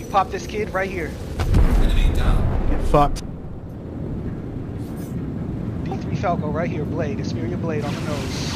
Pop this kid right here. Enemy down. Get fucked. D3 Falco right here, blade. Experience blade on the nose.